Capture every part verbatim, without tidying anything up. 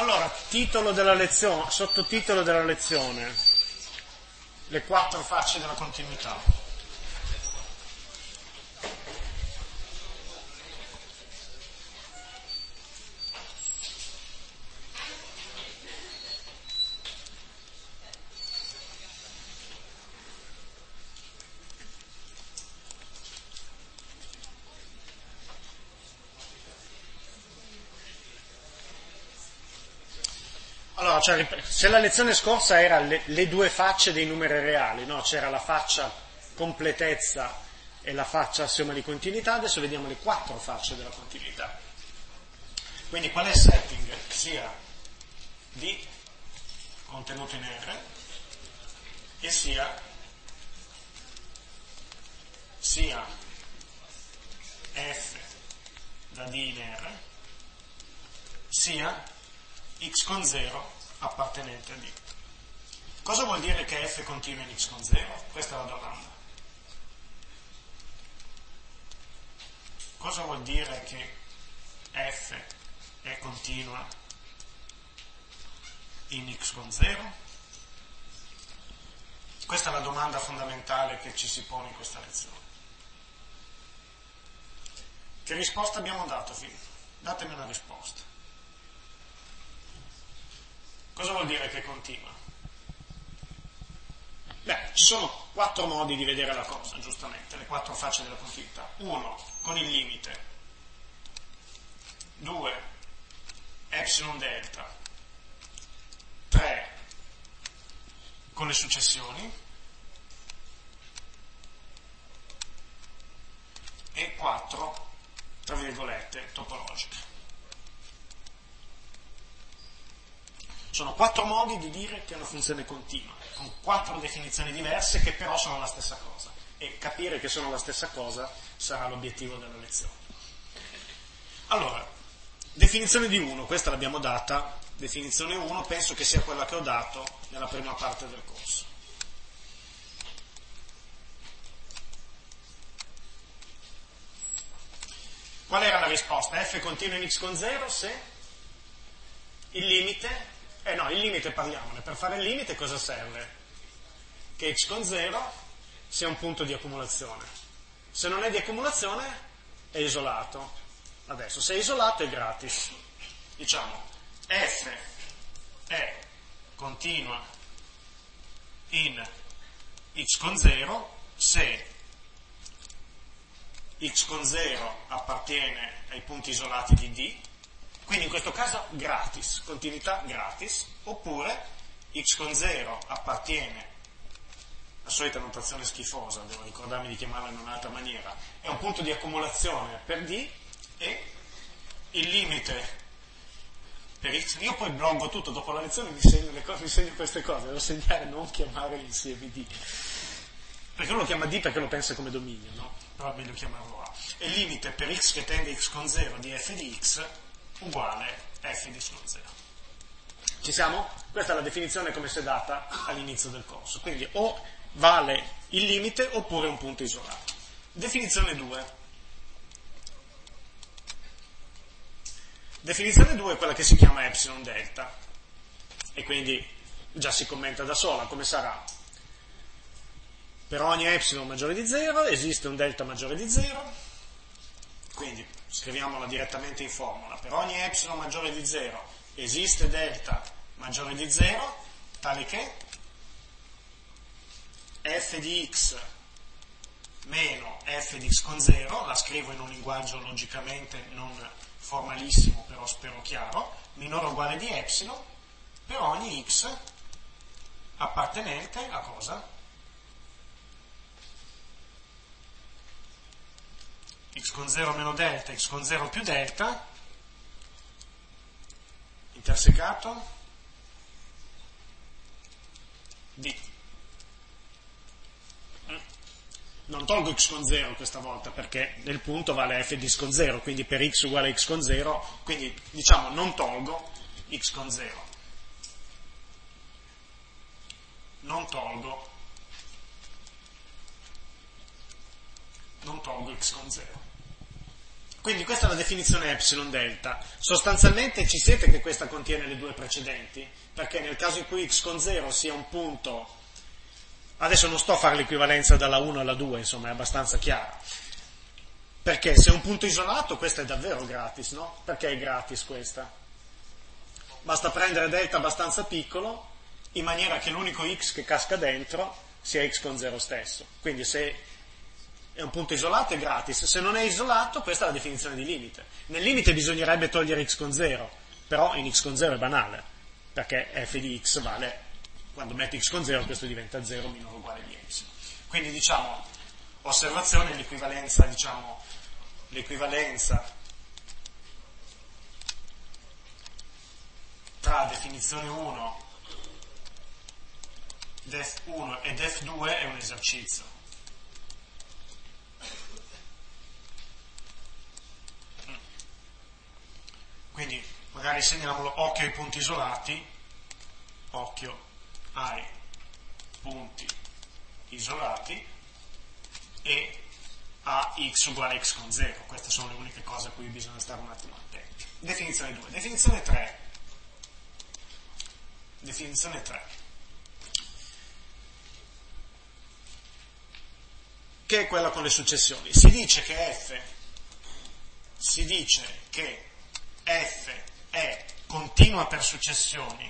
Allora, titolo della lezione, sottotitolo della lezione, le quattro facce della continuità. Allora, cioè, se la lezione scorsa era le, le due facce dei numeri reali, no? C'era la faccia completezza e la faccia assioma di continuità, adesso vediamo le quattro facce della continuità. Quindi qual è il setting? Sia D contenuto in R e sia, sia F da D in R sia x con zero appartenente a D. Cosa vuol dire che f continua in x con zero? Questa è la domanda. Cosa vuol dire che f è continua in x con zero? Questa è la domanda fondamentale che ci si pone in questa lezione. Che risposta abbiamo dato fino? Datemi una risposta. Cosa vuol dire che continua? Beh, ci sono quattro modi di vedere la cosa, giustamente, le quattro facce della continuità. Uno, con il limite. Due, epsilon delta. Tre, con le successioni. E quattro, tra virgolette, topologiche. Sono quattro modi di dire che una funzione continua, con quattro definizioni diverse che però sono la stessa cosa. E capire che sono la stessa cosa sarà l'obiettivo della lezione. Allora, definizione di uno, questa l'abbiamo data, definizione uno, penso che sia quella che ho dato nella prima parte del corso. Qual era la risposta? F continua in x con zero se il limite... Eh no, il limite parliamone. Per fare il limite cosa serve? Che x con zero sia un punto di accumulazione. Se non è di accumulazione è isolato. Adesso, se è isolato è gratis. Diciamo, f è continua in x con zero se x con zero appartiene ai punti isolati di D. Quindi in questo caso gratis, continuità gratis, oppure x con zero appartiene, la solita notazione schifosa, devo ricordarmi di chiamarla in un'altra maniera, è un punto di accumulazione per D e il limite per x, io poi bloggo tutto, dopo la lezione mi segno le cose, mi segno queste cose, devo segnare non chiamare l'insieme D, perché uno lo chiama D perché lo pensa come dominio, no? Però è meglio chiamarlo A. E il limite per x che tende x con zero di f di x uguale f di x con zero. Ci siamo? Questa è la definizione come si è data all'inizio del corso. Quindi o vale il limite oppure un punto isolato. Definizione due. Definizione due è quella che si chiama epsilon delta. E quindi già si commenta da sola. Come sarà? Per ogni epsilon maggiore di zero esiste un delta maggiore di zero. Quindi scriviamola direttamente in formula. Per ogni epsilon maggiore di zero esiste delta maggiore di zero, tale che f di x meno f di x con zero, la scrivo in un linguaggio logicamente non formalissimo, però spero chiaro, minore o uguale di epsilon, per ogni x appartenente a cosa? X con zero meno delta, x con zero più delta, intersecato, D. Non tolgo x con zero questa volta, perché nel punto vale f di x con zero, quindi per x uguale a x con zero, quindi diciamo non tolgo x con zero. Non tolgo, non tolgo x con zero. Quindi questa è la definizione epsilon delta. Sostanzialmente ci siete che questa contiene le due precedenti, perché nel caso in cui x con zero sia un punto, adesso non sto a fare l'equivalenza dalla uno alla due, insomma è abbastanza chiara, perché se è un punto isolato questa è davvero gratis, no? Perché è gratis questa? Basta prendere delta abbastanza piccolo in maniera che l'unico x che casca dentro sia x con zero stesso. Quindi se è un punto isolato è gratis, se non è isolato questa è la definizione di limite. Nel limite bisognerebbe togliere x con zero, però in x con zero è banale, perché f di x vale, quando metti x con zero questo diventa zero minore o uguale di epsilon. Quindi diciamo, osservazione, l'equivalenza, diciamo, l'equivalenza tra definizione uno, def uno e def due è un esercizio. Quindi magari segnaliamolo, occhio ai punti isolati, occhio ai punti isolati e a x uguale a x con zero. Queste sono le uniche cose a cui bisogna stare un attimo attenti. Definizione due. Definizione tre. Definizione tre. Che è quella con le successioni. Si dice che f, si dice che f è continua per successioni,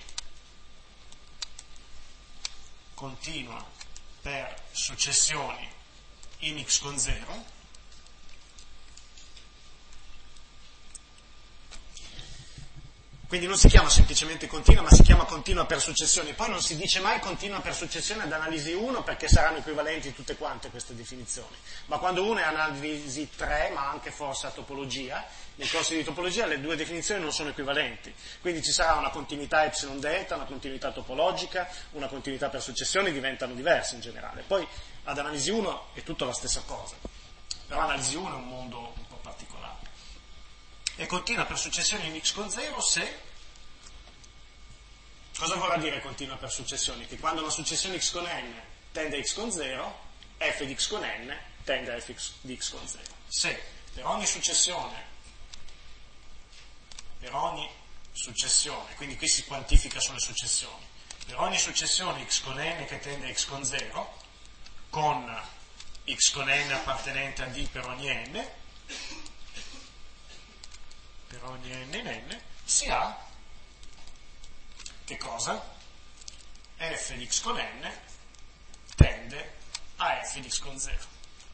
continua per successioni in x con zero, quindi non si chiama semplicemente continua, ma si chiama continua per successioni. Poi non si dice mai continua per successione ad analisi uno, perché saranno equivalenti tutte quante queste definizioni. Ma quando uno è analisi tre, ma anche forse a topologia, nei corsi di topologia le due definizioni non sono equivalenti. Quindi ci sarà una continuità epsilon delta, una continuità topologica, una continuità per successioni, diventano diverse in generale. Poi ad analisi uno è tutta la stessa cosa. Però analisi uno è un mondo un po' particolare. E continua per successioni in x con zero se... Cosa vorrà dire continua per successioni? Che quando una successione x con n tende a x con zero, f di x con n tende a f di x con zero. Se per ogni successione, per ogni successione, quindi qui si quantifica sulle successioni, per ogni successione x con n che tende a x con zero, con x con n appartenente a d per ogni n, per ogni n in n, si ha che cosa? F di x con n tende a f di x con zero.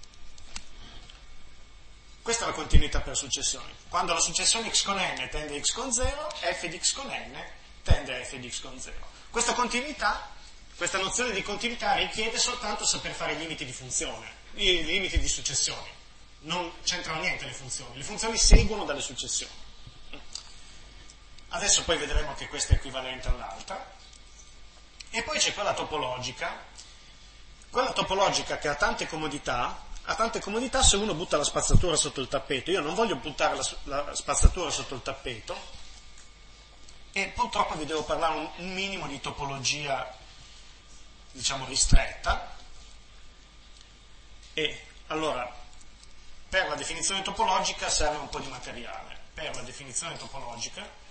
Questa è la continuità per successioni. Quando la successione x con n tende a x con zero, f di x con n tende a f di x con zero. Questa continuità, questa nozione di continuità richiede soltanto saper fare i limiti di funzione, i limiti di successioni. Non c'entrano niente le funzioni. Le funzioni seguono dalle successioni. Adesso poi vedremo che questa è equivalente all'altra. E poi c'è quella topologica, quella topologica che ha tante comodità, ha tante comodità se uno butta la spazzatura sotto il tappeto. Io non voglio buttare la, la spazzatura sotto il tappeto e purtroppo vi devo parlare un, un minimo di topologia, diciamo, ristretta. E allora, per la definizione topologica serve un po' di materiale. Per la definizione topologica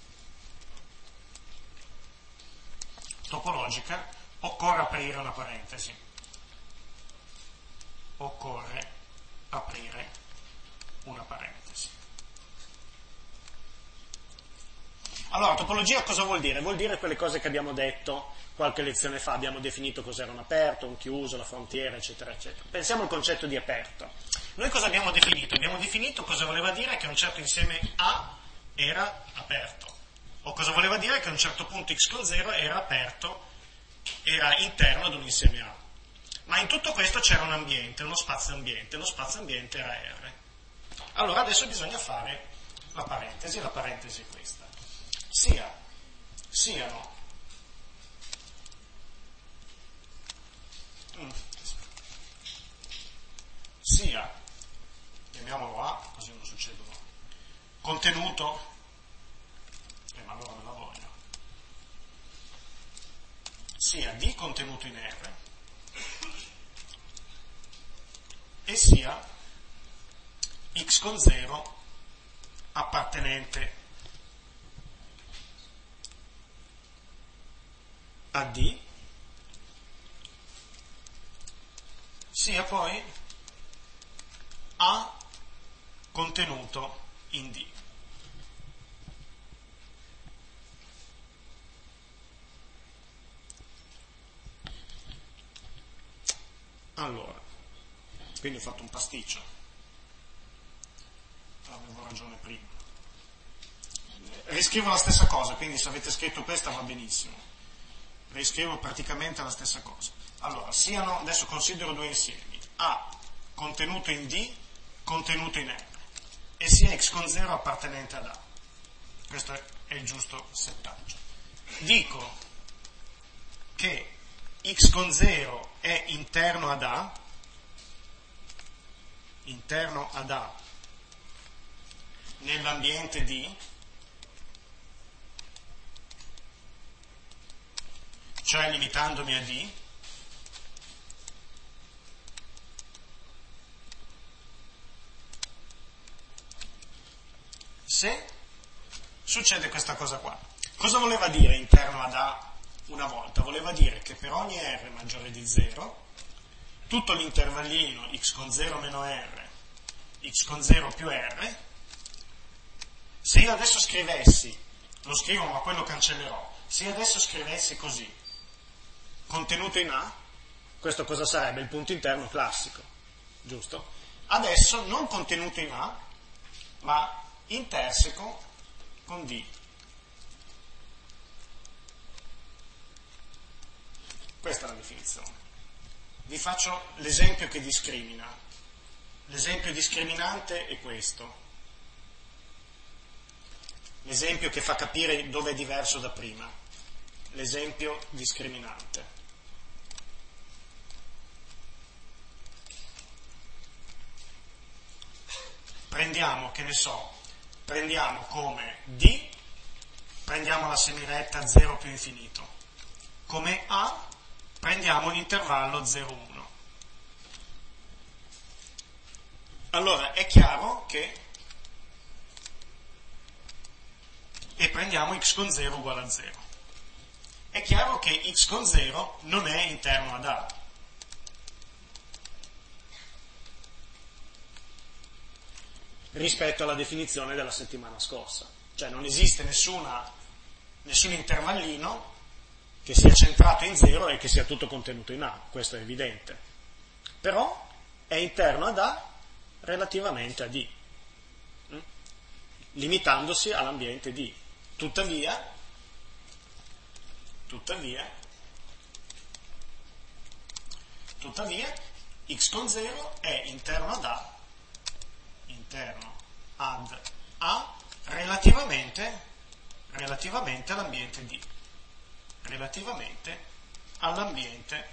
topologica occorre aprire una parentesi. Occorre aprire una parentesi. Allora, topologia cosa vuol dire? Vuol dire quelle cose che abbiamo detto qualche lezione fa, abbiamo definito cos'era un aperto, un chiuso, la frontiera, eccetera, eccetera. Pensiamo al concetto di aperto. Noi cosa abbiamo definito? Abbiamo definito cosa voleva dire che un certo insieme A era aperto. O cosa voleva dire che a un certo punto x con zero era aperto, era interno ad un insieme A. Ma in tutto questo c'era un ambiente, uno spazio ambiente, lo spazio ambiente era R. Allora adesso bisogna fare la parentesi, la parentesi è questa. Sia, siano, mm, sia, chiamiamolo A, così non succedono, contenuto, ma allora me la voglio, sia D contenuto in R e sia x con zero appartenente a D sia poi A contenuto in D. Allora, quindi ho fatto un pasticcio, avevo ragione prima. Riscrivo la stessa cosa, quindi se avete scritto questa va benissimo. Riscrivo praticamente la stessa cosa. Allora, siano, adesso considero due insiemi, A contenuto in D, contenuto in R, e sia x con zero appartenente ad A. Questo è il giusto settaggio. Dico che x con zero è interno ad A, interno ad A nell'ambiente D, cioè limitandomi a D, se succede questa cosa qua. Cosa voleva dire interno ad A una volta? Voleva dire che per ogni R maggiore di zero, tutto l'intervallino x con zero meno R, x con zero più R, se io adesso scrivessi, lo scrivo ma poi lo cancellerò, se io adesso scrivessi così, contenuto in A, questo cosa sarebbe? Il punto interno classico, giusto? Adesso non contenuto in A, ma interseco con D. Questa è la definizione. Vi faccio l'esempio che discrimina. L'esempio discriminante è questo. L'esempio che fa capire dove è diverso da prima. L'esempio discriminante. Prendiamo, che ne so, prendiamo come D, prendiamo la semiretta zero più infinito. Come A, prendiamo l'intervallo zero uno. Allora, è chiaro che, e prendiamo x con zero uguale a zero. È chiaro che x con zero non è interno ad A. Rispetto alla definizione della settimana scorsa. Cioè non esiste nessuna, nessun intervallino che sia centrato in zero e che sia tutto contenuto in A, questo è evidente. Però è interno ad A relativamente a D, hm? limitandosi all'ambiente D. Tuttavia, tuttavia, tuttavia, x con zero è interno ad A, interno ad A relativamente, relativamente all'ambiente D. relativamente all'ambiente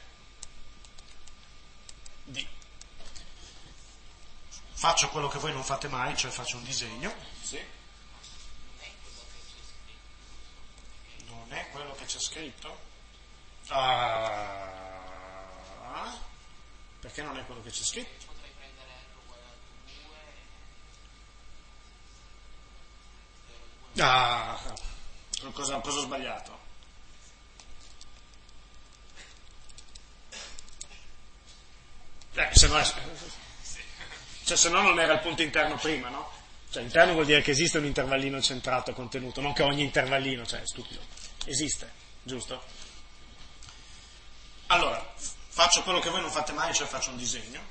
D. Faccio quello che voi non fate mai, cioè faccio un disegno. Sì. Non è quello che c'è scritto? Ah, perché non è quello che c'è scritto? Potrei prendere R uguale a due. Ah, cosa, cosa ho sbagliato? Eh, se no, è, cioè, se no non era il punto interno prima, no? Cioè interno vuol dire che esiste un intervallino centrato contenuto, non che ogni intervallino, cioè è stupido, esiste, giusto? Allora, faccio quello che voi non fate mai, cioè faccio un disegno.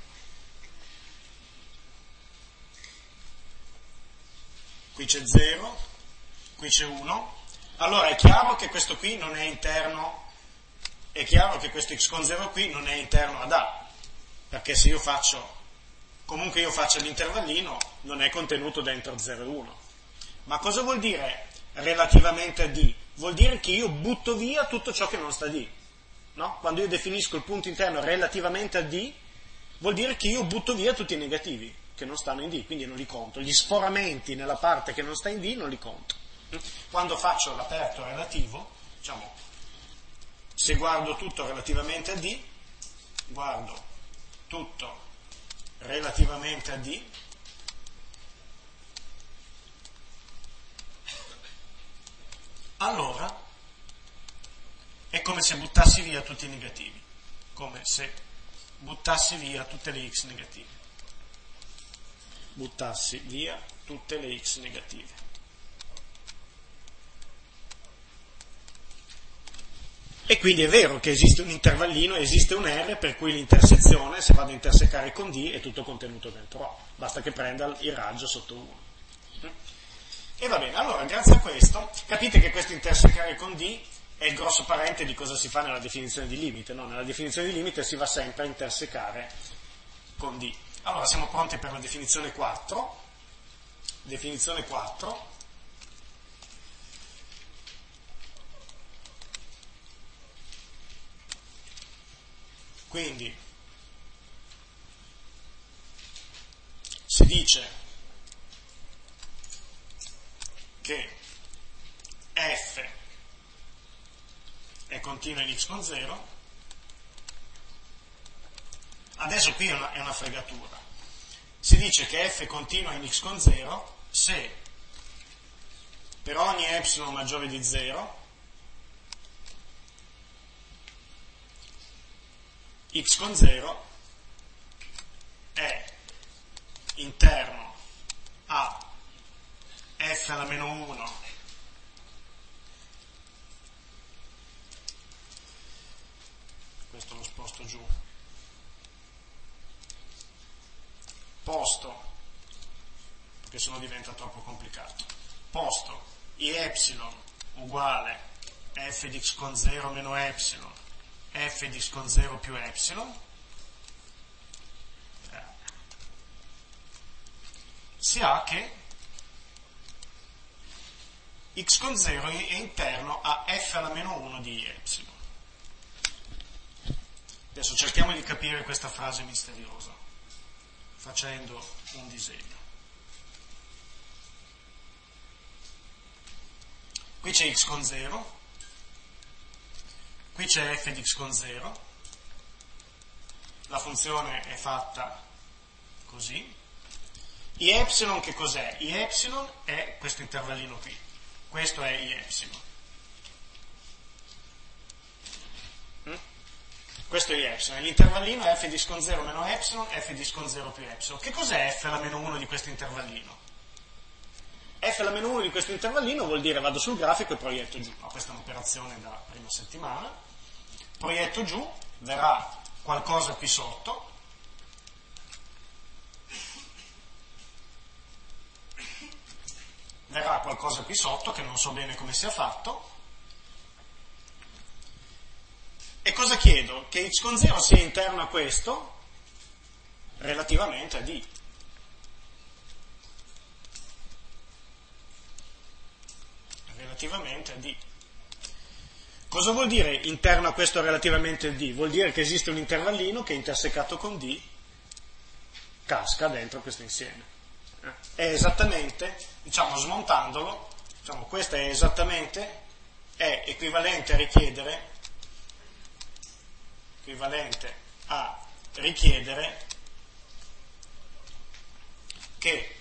Qui c'è zero, qui c'è uno. Allora è chiaro che questo qui non è interno, è chiaro che questo x con zero qui non è interno ad A. Perché se io faccio, comunque io faccio l'intervallino, non è contenuto dentro zero e uno. Ma cosa vuol dire relativamente a D? Vuol dire che io butto via tutto ciò che non sta a D. No? Quando io definisco il punto interno relativamente a D, vuol dire che io butto via tutti i negativi che non stanno in D, quindi non li conto. Gli sforamenti nella parte che non sta in D non li conto. Quando faccio l'aperto relativo, diciamo, se guardo tutto relativamente a D, guardo tutto relativamente a D, allora è come se buttassi via tutti i negativi, come se buttassi via tutte le x negative. Buttassi via tutte le x negative. E quindi è vero che esiste un intervallino, esiste un R per cui l'intersezione, se vado a intersecare con D, è tutto contenuto dentro O, basta che prenda il raggio sotto uno. E va bene, allora grazie a questo capite che questo intersecare con D è il grosso parente di cosa si fa nella definizione di limite, no? Nella definizione di limite si va sempre a intersecare con D. Allora siamo pronti per la definizione quattro. Definizione quattro. Quindi si dice che f è continua in x con zero. Adesso qui è una, è una fregatura. Si dice che f è continua in x con zero se per ogni epsilon maggiore di zero x con zero è interno a f alla meno uno questo lo sposto giù, posto, perché sennò diventa troppo complicato, posto i epsilon uguale f di x con zero meno epsilon f di x con zero più epsilon, eh, si ha che x con zero è interno a f alla meno uno di epsilon. Adesso cerchiamo di capire questa frase misteriosa facendo un disegno. Qui c'è x con zero, qui c'è f di x con zero, la funzione è fatta così. I epsilon che cos'è? I epsilon è questo intervallino qui, questo è i epsilon. Mm? Questo è i epsilon, l'intervallino è f di x con zero meno epsilon, f di x con zero più epsilon. Che cos'è f alla meno uno di questo intervallino? F alla meno uno di questo intervallino vuol dire vado sul grafico e proietto giù. No, questa è un'operazione da prima settimana. Proietto giù, verrà qualcosa qui sotto, verrà qualcosa qui sotto che non so bene come sia fatto. E cosa chiedo? Che x con zero sia interno a questo relativamente a D. Relativamente a D. Cosa vuol dire interno a questo relativamente a D? Vuol dire che esiste un intervallino che intersecato con D casca dentro questo insieme. È esattamente, diciamo smontandolo, diciamo questo è esattamente, è equivalente a richiedere, equivalente a richiedere che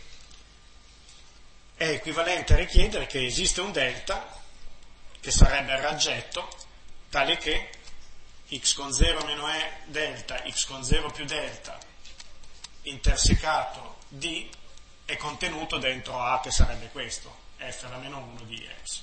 è equivalente a richiedere che esiste un delta che sarebbe il raggetto tale che x con zero meno e delta, x con zero più delta intersecato D è contenuto dentro A che sarebbe questo, f alla meno uno di epsilon.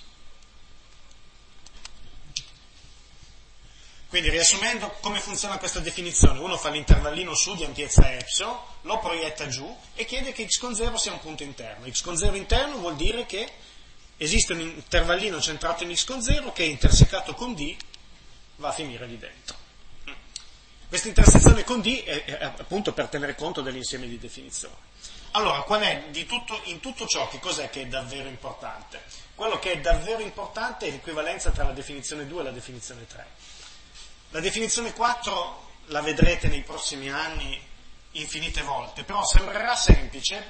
Quindi riassumendo come funziona questa definizione, uno fa l'intervallino su di ampiezza epsilon, lo proietta giù e chiede che x con zero sia un punto interno. X con zero interno vuol dire che esiste un intervallino centrato in x con zero che è intersecato con D, va a finire lì dentro. Questa intersezione con D è, è appunto per tenere conto dell'insieme di definizioni. Allora, qual è di tutto, in tutto ciò che cos'è che è davvero importante? Quello che è davvero importante è l'equivalenza tra la definizione due e la definizione tre. La definizione quattro la vedrete nei prossimi anni infinite volte, però sembrerà semplice.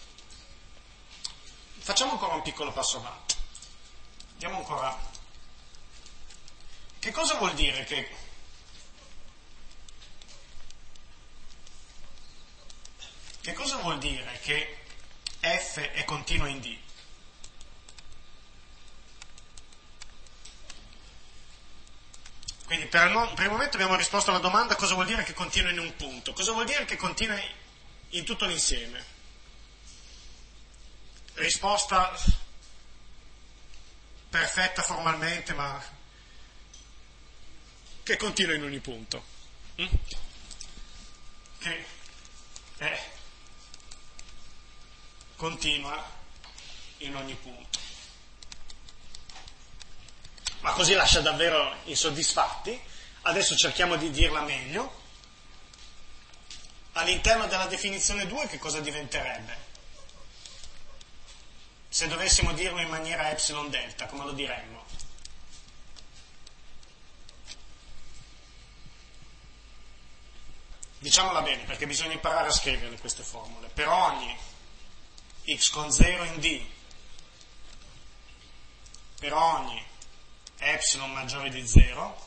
Facciamo ancora un piccolo passo avanti. Andiamo ancora. Che cosa vuol dire che Che cosa vuol dire che f è continua in D? Quindi per il, per il momento abbiamo risposto alla domanda cosa vuol dire che continua in un punto, cosa vuol dire che continua in tutto l'insieme. Risposta perfetta formalmente, ma che continua in ogni punto. Mm? Che è continua in ogni punto. Ma così lascia davvero insoddisfatti. Adesso cerchiamo di dirla meglio. All'interno della definizione due che cosa diventerebbe? Se dovessimo dirlo in maniera epsilon delta, come lo diremmo? Diciamola bene, perché bisogna imparare a scrivere queste formule. Per ogni x con zero in D, per ogni epsilon maggiore di zero,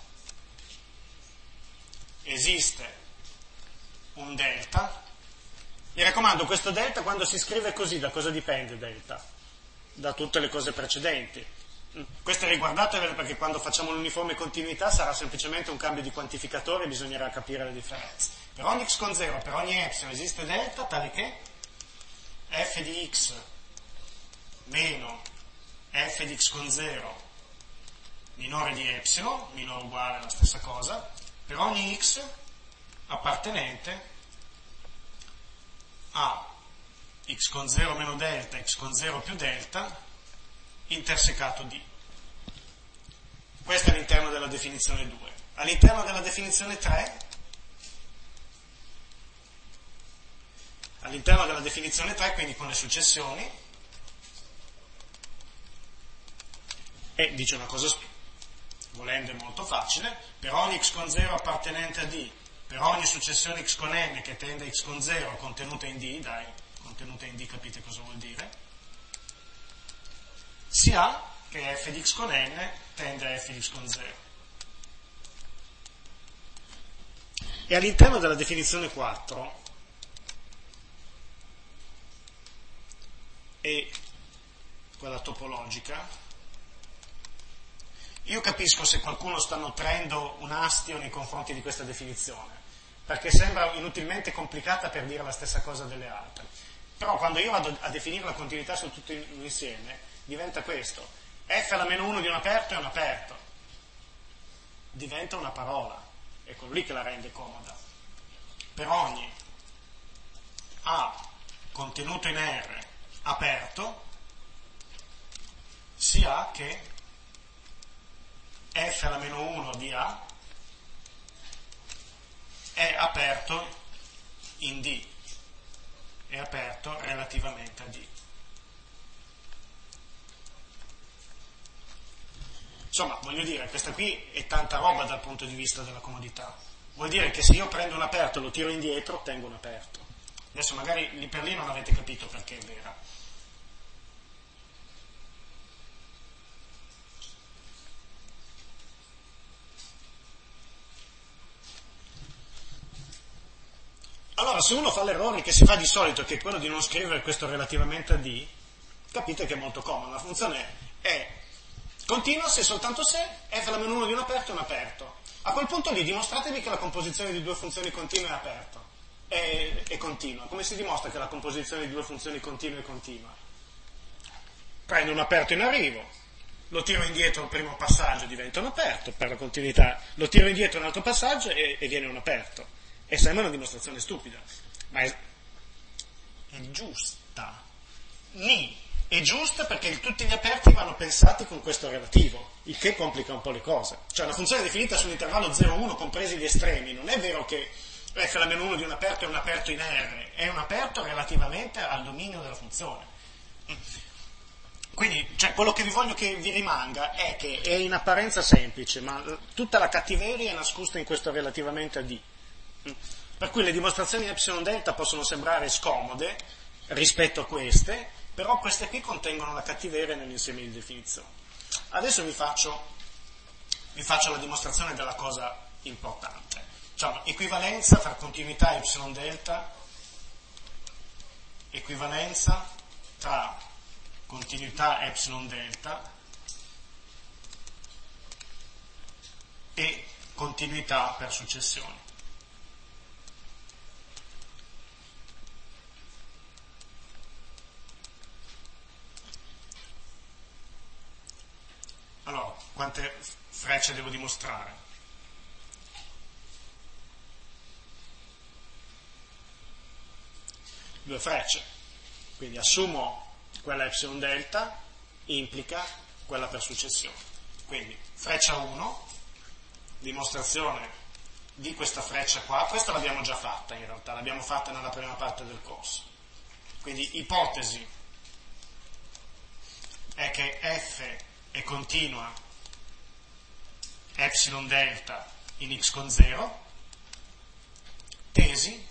esiste un delta. Mi raccomando, questo delta quando si scrive così, da cosa dipende delta? Da tutte le cose precedenti. Questo è riguardatevelo perché quando facciamo l'uniforme continuità sarà semplicemente un cambio di quantificatore e bisognerà capire le differenze. Per ogni x con zero, per ogni epsilon esiste delta tale che f di x meno f di x con zero minore di epsilon, minore o uguale alla stessa cosa, per ogni x appartenente a x con zero meno delta, x con zero più delta, intersecato D. Questo è all'interno della definizione due. All'interno della definizione tre, all'interno della definizione tre, quindi con le successioni, e dice una cosa, volendo è molto facile, per ogni x con zero appartenente a D, per ogni successione x con n che tende a x con zero contenuta in D, dai, contenuta in D capite cosa vuol dire, si ha che f di x con n tende a f di x con zero. E all'interno della definizione quattro, e quella topologica, io capisco se qualcuno sta nutrendo un astio nei confronti di questa definizione, perché sembra inutilmente complicata per dire la stessa cosa delle altre. Però quando io vado a definire la continuità su tutto l'insieme, diventa questo. F alla meno uno di un aperto è un aperto. Diventa una parola. È quello lì che la rende comoda. Per ogni A contenuto in R aperto, si ha che F alla meno uno di A è aperto in D, è aperto relativamente a D. Insomma, voglio dire, questa qui è tanta roba dal punto di vista della comodità. Vuol dire che se io prendo un aperto e lo tiro indietro, ottengo un aperto. Adesso magari lì per lì non avete capito perché è vera. Allora, se uno fa l'errore che si fa di solito, che è quello di non scrivere questo relativamente a D, capite che è molto comodo. La funzione è continua se soltanto se f alla meno uno di un aperto è un aperto. A quel punto lì dimostratevi che la composizione di due funzioni continue è aperta, è, è continua. Come si dimostra che la composizione di due funzioni continue è continua? Prendo un aperto in arrivo, lo tiro indietro al primo passaggio, diventa un aperto, per la continuità, lo tiro indietro un altro passaggio e, e viene un aperto. E sembra una dimostrazione stupida, ma è, è giusta. Ni è giusta perché tutti gli aperti vanno pensati con questo relativo, il che complica un po' le cose. Cioè una funzione definita sull'intervallo zero uno compresi gli estremi, non è vero che f alla meno uno di un aperto è un aperto in R, è un aperto relativamente al dominio della funzione. Quindi, cioè, quello che vi voglio che vi rimanga è che è in apparenza semplice, ma tutta la cattiveria è nascosta in questo relativamente a D. Per cui le dimostrazioni epsilon delta possono sembrare scomode rispetto a queste, però queste qui contengono la cattiveria nell'insieme di definizioni. Adesso vi faccio, vi faccio la dimostrazione della cosa importante. Diciamo, equivalenza tra continuità epsilon delta, equivalenza tra continuità epsilon delta e continuità per successioni. Allora, quante frecce devo dimostrare? Due frecce. Quindi assumo quella epsilon delta, implica quella per successione. Quindi freccia uno, dimostrazione di questa freccia qua. Questa l'abbiamo già fatta in realtà, l'abbiamo fatta nella prima parte del corso. Quindi ipotesi è che f è continua epsilon delta in x con zero. Tesi: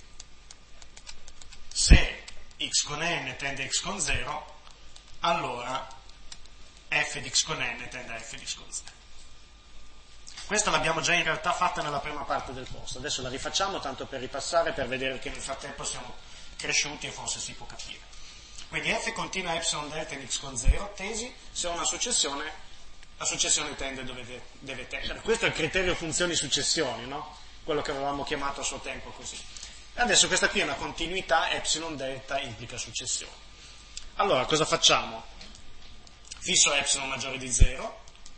se x con n tende a x con zero, allora f di x con n tende a f di x con zero. Questa l'abbiamo già in realtà fatta nella prima parte del corso, adesso la rifacciamo tanto per ripassare, per vedere che nel frattempo siamo cresciuti e forse si può capire. Quindi f continua epsilon delta in x con zero, tesi: se ho una successione, la successione tende dove deve tendere. Questo è il criterio funzioni successioni, no? Quello che avevamo chiamato a suo tempo così. E adesso questa qui è una continuità, epsilon delta implica successione. Allora, cosa facciamo? Fisso epsilon maggiore di zero,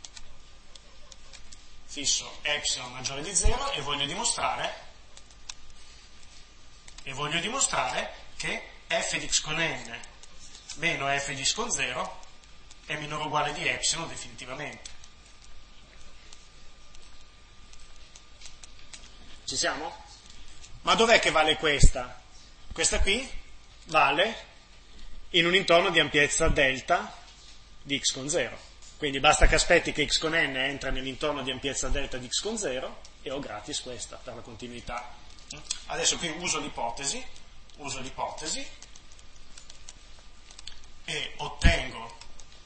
fisso epsilon maggiore di zero e voglio dimostrare, e voglio dimostrare che f di x con n meno f di x con zero è minore o uguale di epsilon definitivamente. Ci siamo? Ma dov'è che vale questa? Questa qui vale in un intorno di ampiezza delta di x con zero. Quindi basta che aspetti che x con n entra nell'intorno di ampiezza delta di x con zero e ho gratis questa per la continuità. Adesso qui uso l'ipotesi, uso l'ipotesi e ottengo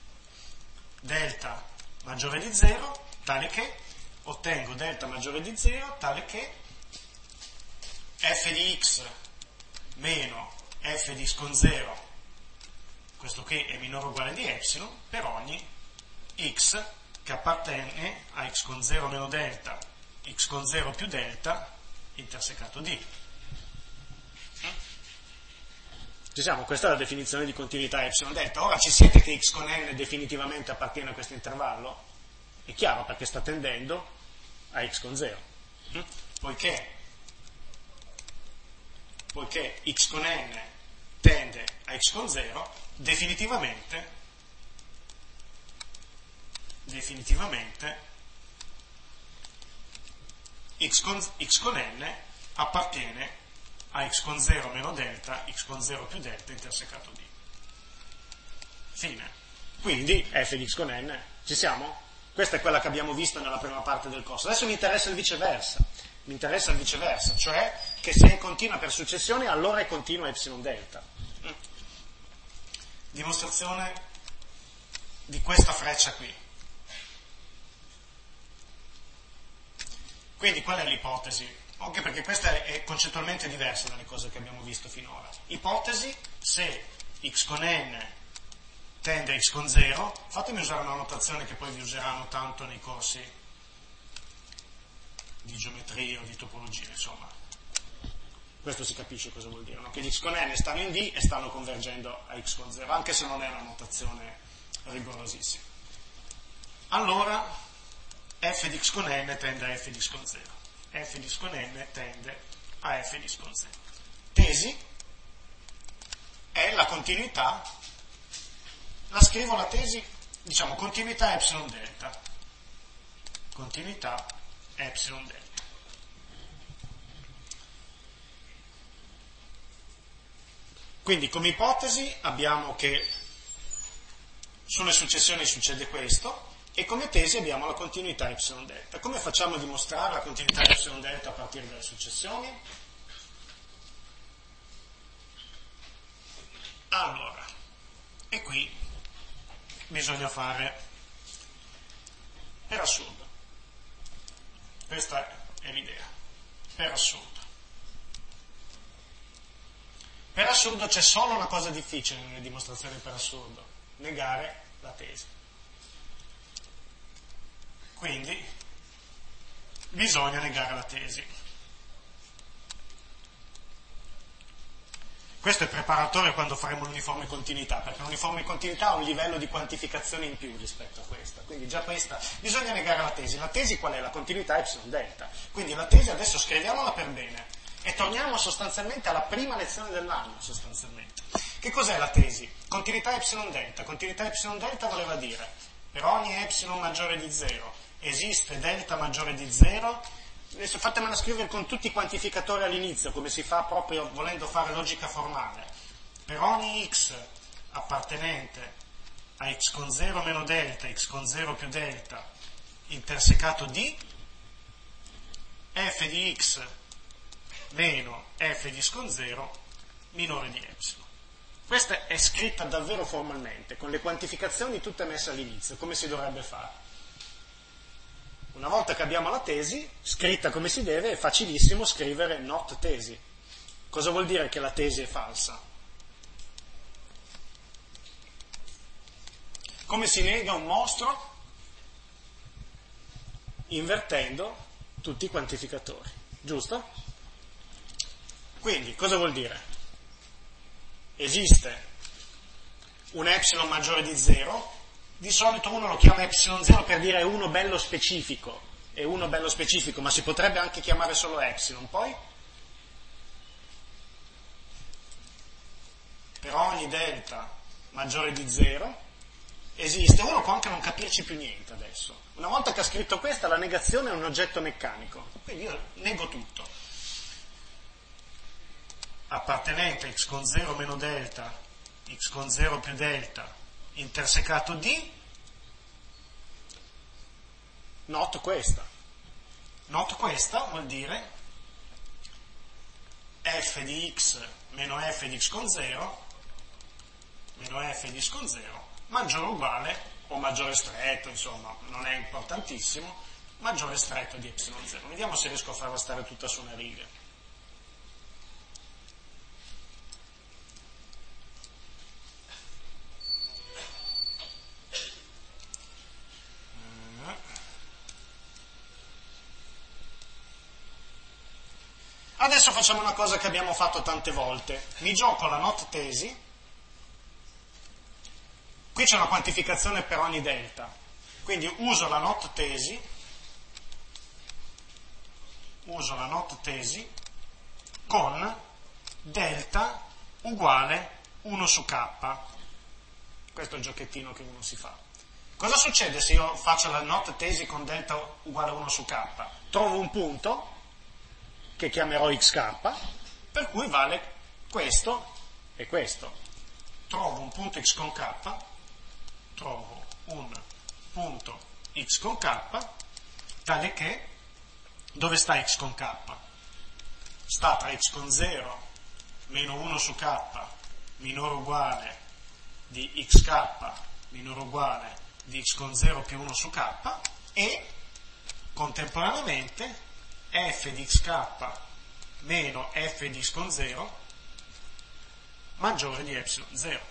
delta maggiore di zero tale che ottengo delta maggiore di zero tale che f di x meno f di x con zero, questo qui è minore o uguale di epsilon, per ogni x che appartiene a x con zero meno delta, x con zero più delta, intersecato d. Ci siamo? Questa è la definizione di continuità epsilon delta. Ora ci siete che x con n definitivamente appartiene a questo intervallo? È chiaro, perché sta tendendo a x con zero. Poiché, poiché x con n tende a x con zero, definitivamente, definitivamente x con, x con n appartiene a x con zero meno delta, x con zero più delta intersecato d. Fine. Quindi f di x con n, ci siamo? Questa è quella che abbiamo visto nella prima parte del corso. Adesso mi interessa il viceversa. Mi interessa il viceversa, cioè che se è continua per successioni, allora è continua epsilon delta. Dimostrazione di questa freccia qui. Quindi qual è l'ipotesi? Anche perché questa è concettualmente diversa dalle cose che abbiamo visto finora. Ipotesi: se x con n tende a x con zero, fatemi usare una notazione che poi vi useranno tanto nei corsi di geometria o di topologia, insomma. Questo si capisce cosa vuol dire, no? Che gli x con n stanno in D e stanno convergendo a x con zero, anche se non è una notazione rigorosissima. Allora, f di x con n tende a f di x con zero. f di x con n tende a f di x con zero. Tesi è la continuità, la scrivo la tesi, diciamo continuità epsilon delta. Continuità epsilon delta. Quindi come ipotesi abbiamo che sulle successioni succede questo, e come tesi abbiamo la continuità epsilon delta. Come facciamo a dimostrare la continuità epsilon delta a partire dalle successioni? Allora, e qui bisogna fare per assurdo. Questa è l'idea, per assurdo. Per assurdo c'è solo una cosa difficile nelle dimostrazioni per assurdo: negare la tesi. Quindi bisogna negare la tesi. Questo è preparatorio quando faremo l'uniforme continuità, perché l'uniforme continuità ha un livello di quantificazione in più rispetto a questa. Quindi già questa, bisogna negare la tesi. La tesi qual è? La continuità epsilon delta. Quindi la tesi adesso scriviamola per bene e torniamo sostanzialmente alla prima lezione dell'anno, sostanzialmente. Che cos'è la tesi? Continuità epsilon delta. Continuità epsilon delta voleva dire per ogni epsilon maggiore di zero esiste delta maggiore di zero. Adesso fatemela scrivere con tutti i quantificatori all'inizio, come si fa proprio volendo fare logica formale. Per ogni x appartenente a x con zero meno delta, x con zero più delta, intersecato d, f di x meno f di x con zero minore di epsilon. Questa è scritta davvero formalmente, con le quantificazioni tutte messe all'inizio, come si dovrebbe fare. Una volta che abbiamo la tesi, scritta come si deve, è facilissimo scrivere not tesi. Cosa vuol dire che la tesi è falsa? Come si nega un mostro? Invertendo tutti i quantificatori, giusto? Quindi, cosa vuol dire? Esiste un epsilon maggiore di zero. Di solito uno lo chiama epsilon zero per dire è uno bello specifico, è uno bello specifico, ma si potrebbe anche chiamare solo epsilon. Poi, per ogni delta maggiore di zero, esiste, uno può anche non capirci più niente adesso. Una volta che ha scritto questa, la negazione è un oggetto meccanico, quindi io nego tutto. Appartenente a x con zero meno delta, x con zero più delta, intersecato D, not questa. Not questa vuol dire f di x meno f di x con zero meno f di x con zero maggiore o uguale, o maggiore stretto, insomma, non è importantissimo, maggiore stretto di epsilon zero. Vediamo se riesco a farla stare tutta su una riga. Adesso facciamo una cosa che abbiamo fatto tante volte. Mi gioco la not tesi. Qui c'è una quantificazione per ogni delta. Quindi uso la not tesi. Uso la not tesi con delta uguale uno su k. Questo è il giochettino che uno si fa. Cosa succede se io faccio la not tesi con delta uguale uno su k? Trovo un punto che chiamerò xk, per cui vale questo e questo. Trovo un punto x con k, trovo un punto x con k, tale che, dove sta x con k? Sta tra x con zero meno uno su k minore o uguale di xk minore o uguale di x con zero più uno su k e, contemporaneamente, f di xk meno f di x con zero maggiore di epsilon zero.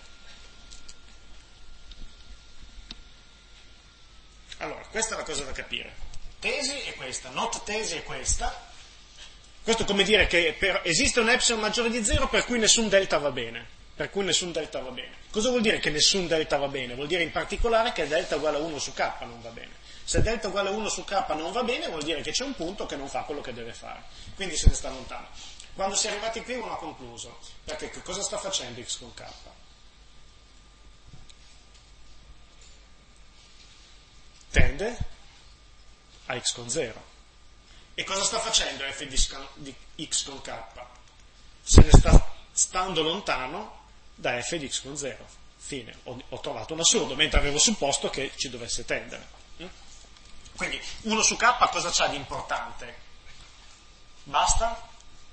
Allora, questa è la cosa da capire. Tesi è questa, not tesi è questa. Questo è come dire che per, esiste un epsilon maggiore di zero per cui nessun delta va bene. Per cui nessun delta va bene. Cosa vuol dire che nessun delta va bene? Vuol dire in particolare che delta uguale a uno su k non va bene. Se delta uguale a uno su k non va bene, vuol dire che c'è un punto che non fa quello che deve fare. Quindi se ne sta lontano. Quando si è arrivati qui uno ha concluso. Perché che cosa sta facendo x con k? Tende a x con zero. E cosa sta facendo f di x con k? Se ne sta stando lontano da f di x con zero. Fine. Ho, ho trovato un assurdo, mentre avevo supposto che ci dovesse tendere. Quindi uno su k cosa c'ha di importante? Basta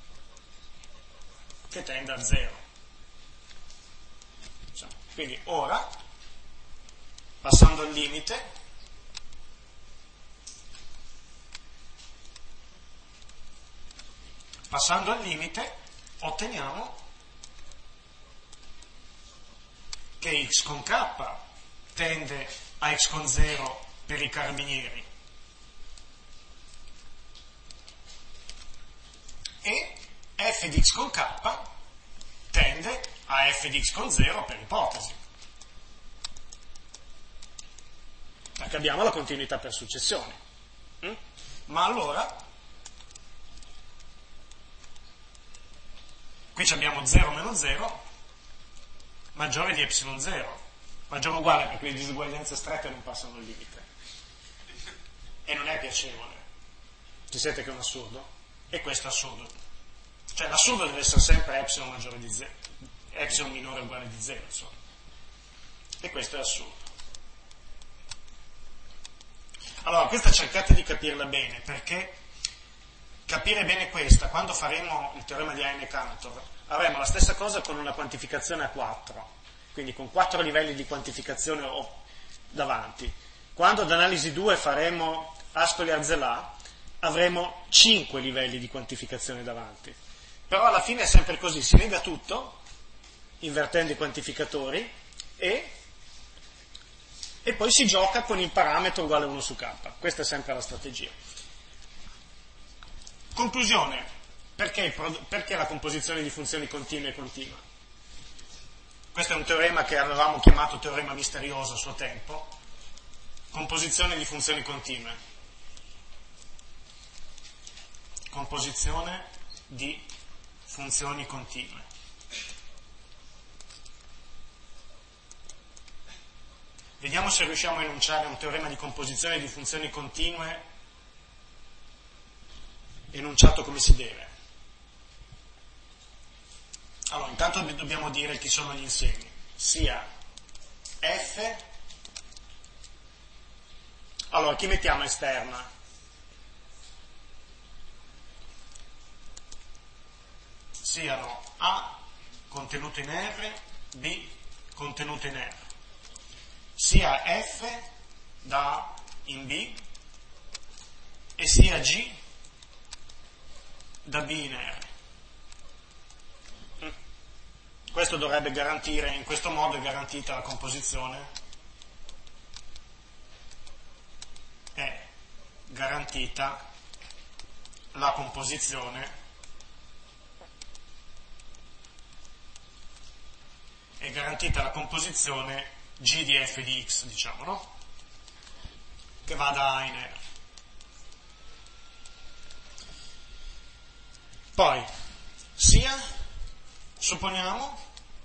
che tenda a zero. Quindi ora, passando al limite, passando al limite, otteniamo che x con k tende a x con zero per i carabinieri f di x con k tende a f di x con zero per ipotesi, perché abbiamo la continuità per successione. Mm? Ma allora qui abbiamo zero meno zero maggiore di epsilon zero, maggiore o uguale perché le disuguaglianze strette non passano il limite e non è piacevole. Ci siete che è un assurdo? E questo è assurdo, cioè l'assurdo deve essere sempre epsilon maggiore di zero, epsilon minore o uguale di zero, insomma, e questo è assurdo. Allora, questa cercate di capirla bene, perché capire bene questa, quando faremo il teorema di Heine-Cantor, avremo la stessa cosa con una quantificazione a quattro, quindi con quattro livelli di quantificazione o davanti. Quando ad analisi due faremo Ascoli-Arzelà, avremo cinque livelli di quantificazione davanti. Però alla fine è sempre così, si nega tutto, invertendo i quantificatori, e, e poi si gioca con il parametro uguale a uno su k. Questa è sempre la strategia. Conclusione, perché, perché la composizione di funzioni continue è continua? Questo è un teorema che avevamo chiamato teorema misterioso a suo tempo. Composizione di funzioni continue. Composizione di funzioni continue. Vediamo se riusciamo a enunciare un teorema di composizione di funzioni continue enunciato come si deve. Allora, intanto dobbiamo dire chi sono gli insiemi, sia f, allora chi mettiamo esterna? Siano A contenuto in R, B contenuto in R, sia F da A in B e sia G da B in R. Questo dovrebbe garantire, in questo modo è garantita la composizione, è garantita la composizione, è garantita la composizione G di f di x, diciamo, no? Che va da A in R. Poi, sia, supponiamo,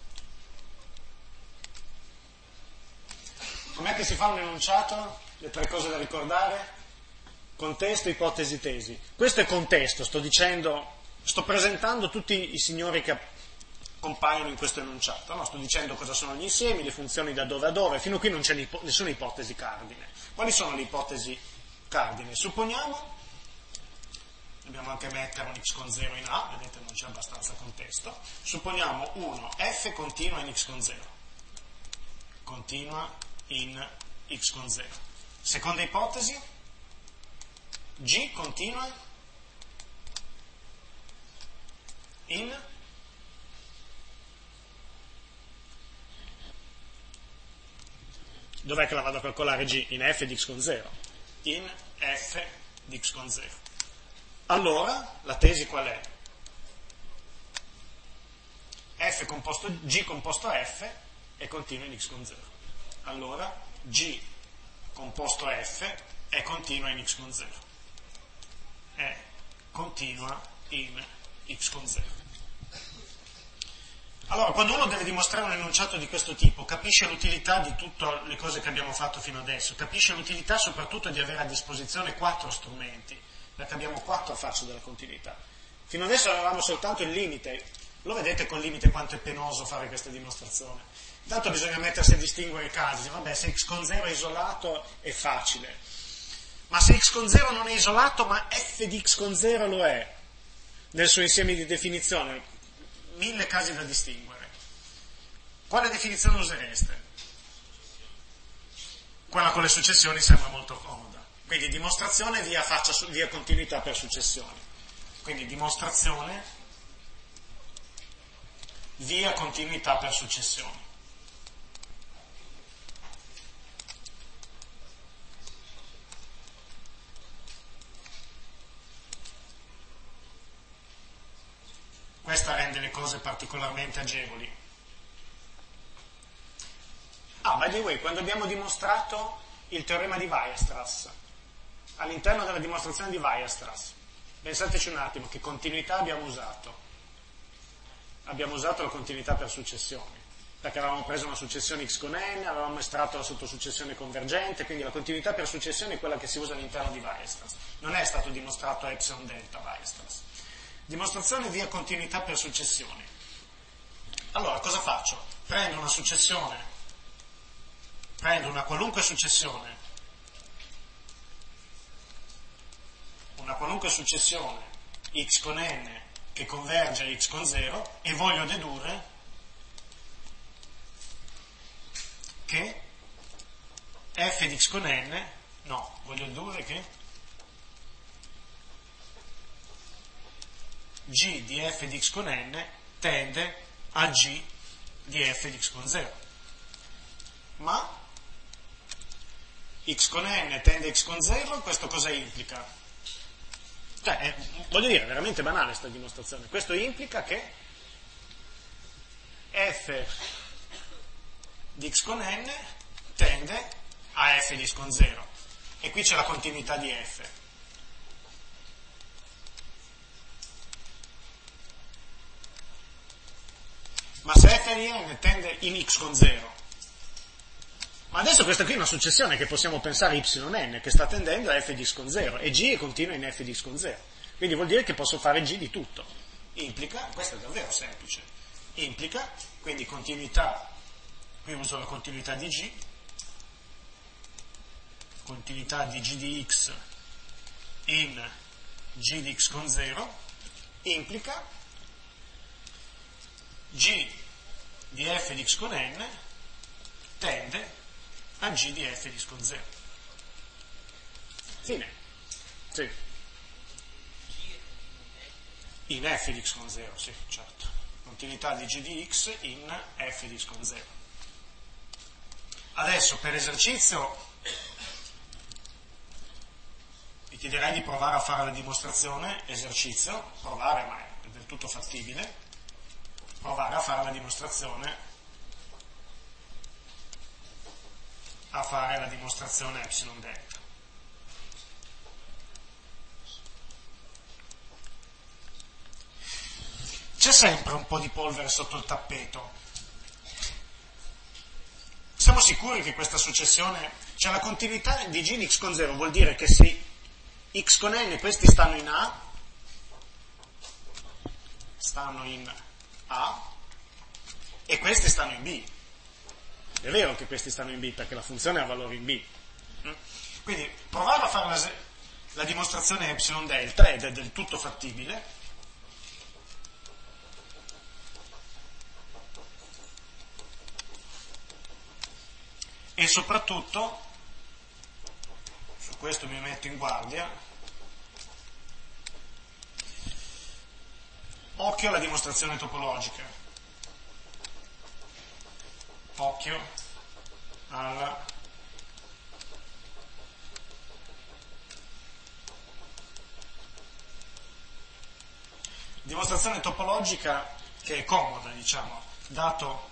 com'è che si fa un enunciato? Le tre cose da ricordare? Contesto, ipotesi, tesi. Questo è contesto, sto dicendo, sto presentando tutti i signori che compaiono in questo enunciato, no? Sto dicendo cosa sono gli insiemi, le funzioni da dove a dove, fino a qui non c'è nessuna ipotesi cardine. Quali sono le ipotesi cardine? Supponiamo, dobbiamo anche mettere un x con zero in A, vedete non c'è abbastanza contesto, supponiamo uno, f continua in x con zero, continua in x con zero. Seconda ipotesi, g continua in dov'è che la vado a calcolare g? In f di x con zero, in f di x con zero. Allora, la tesi qual è? F composto, G composto F è continuo in x con zero. Allora, G composto F è continua in x con zero. È continua in x con zero. Allora, quando uno deve dimostrare un enunciato di questo tipo, capisce l'utilità di tutte le cose che abbiamo fatto fino adesso, capisce l'utilità soprattutto di avere a disposizione quattro strumenti, perché abbiamo quattro facce della continuità. Fino adesso avevamo soltanto il limite, lo vedete col limite quanto è penoso fare questa dimostrazione. Intanto bisogna mettersi a distinguere i casi, vabbè, se x con zero è isolato è facile, ma se x con zero non è isolato ma f di x con zero lo è, nel suo insieme di definizione, mille casi da distinguere. Quale definizione usereste? Quella con le successioni sembra molto comoda. Quindi dimostrazione via, faccia, via continuità per successioni. Quindi dimostrazione via continuità per successioni. rende le cose particolarmente agevoli. Ah, by the way, quando abbiamo dimostrato il teorema di Weierstrass, all'interno della dimostrazione di Weierstrass, pensateci un attimo che continuità abbiamo usato. Abbiamo usato la continuità per successioni, perché avevamo preso una successione x con n, avevamo estratto la sottosuccessione convergente, quindi la continuità per successione è quella che si usa all'interno di Weierstrass. Non è stato dimostrato epsilon delta Weierstrass. Dimostrazione via continuità per successioni. Allora, cosa faccio? Prendo una successione, prendo una qualunque successione, una qualunque successione x con n che converge a x con zero e voglio dedurre che f di x con n, no, voglio dedurre che g di f di x con n tende a g di f di x con zero. Ma x con n tende a x con zero, questo cosa implica? Cioè, è, voglio dire, è veramente banale questa dimostrazione. Questo implica che f di x con n tende a f di x con zero. E qui c'è la continuità di f. Ma se f di n tende in x con zero, ma adesso questa qui è una successione che possiamo pensare yn, che sta tendendo a f di x con zero, e g è continua in f di x con zero. Quindi vuol dire che posso fare g di tutto. Implica, questo è davvero semplice, implica, quindi continuità, qui uso la continuità di g, continuità di g di x in g di x con zero, implica g di f di x con n tende a g di f di x con zero. Fine. Sì. In f di x con zero, sì, certo. Continuità di g di x in f di x con zero. Adesso, per esercizio, vi chiederei di provare a fare la dimostrazione, esercizio, provare, ma è del tutto fattibile, provare a fare la dimostrazione a fare la dimostrazione epsilon delta. C'è sempre un po' di polvere sotto il tappeto. Siamo sicuri che questa successione, cioè la continuità di g di x con zero vuol dire che se x con n questi stanno in A, stanno in A, e questi stanno in B. È vero che questi stanno in B perché la funzione ha valore in B. Quindi provare a fare la, la dimostrazione epsilon delta ed è del tutto fattibile. E soprattutto, su questo mi metto in guardia, occhio alla dimostrazione topologica. Occhio alla dimostrazione topologica, che è comoda, diciamo, dato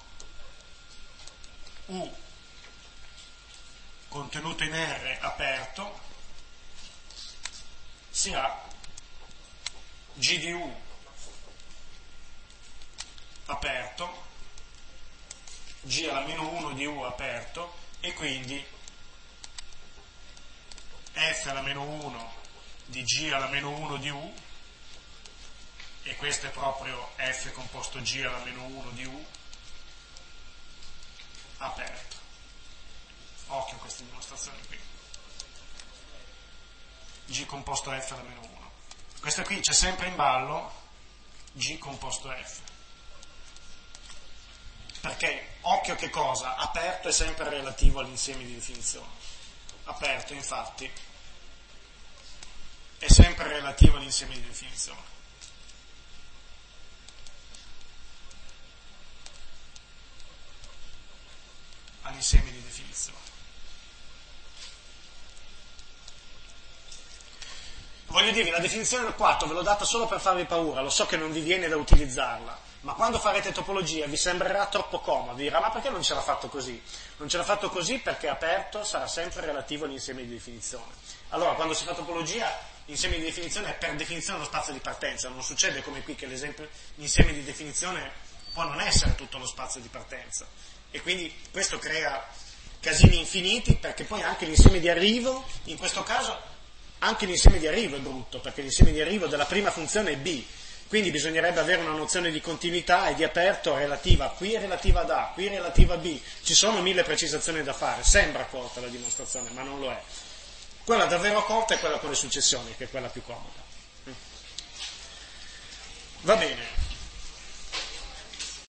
U contenuto in R aperto, si ha G di U aperto, G alla meno uno di U aperto, e quindi F alla meno uno di G alla meno uno di U, e questo è proprio F composto G alla meno uno di U aperto. Occhio a queste dimostrazioni qui. G composto F alla meno uno. Questa qui c'è sempre in ballo G composto F. Perché, occhio che cosa? Aperto è sempre relativo all'insieme di definizione. Aperto, infatti, è sempre relativo all'insieme di definizione. All'insieme di definizione. Voglio dirvi, la definizione del quattro ve l'ho data solo per farvi paura, lo so che non vi viene da utilizzarla, ma quando farete topologia vi sembrerà troppo comodo, dirà ma perché non ce l'ha fatto così? Non ce l'ha fatto così perché aperto sarà sempre relativo all'insieme di definizione. Allora quando si fa topologia l'insieme di definizione è per definizione lo spazio di partenza, non succede come qui che l'esempio, l'insieme di definizione può non essere tutto lo spazio di partenza e quindi questo crea casini infiniti perché poi anche l'insieme di arrivo, in questo caso anche l'insieme di arrivo è brutto perché l'insieme di arrivo della prima funzione è B. Quindi bisognerebbe avere una nozione di continuità e di aperto relativa, qui è relativa ad A, qui è relativa a B, ci sono mille precisazioni da fare, sembra corta la dimostrazione, ma non lo è. Quella davvero corta è quella con le successioni, che è quella più comoda. Va bene.